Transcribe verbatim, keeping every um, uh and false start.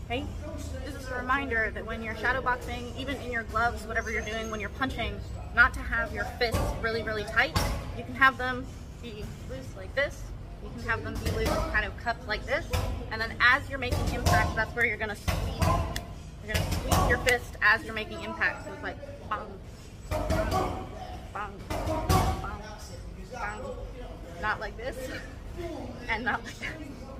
Okay? This is a reminder that when you're shadow boxing, even in your gloves, whatever you're doing, when you're punching, not to have your fists really, really tight. You can have them be loose like this. You can have them be loose, kind of cupped like this. And then as you're making impact, that's where you're gonna squeeze. You're gonna squeeze your fist as you're making impact. So it's like bang, bang, bang, bang, bang. Not like this, and not like that.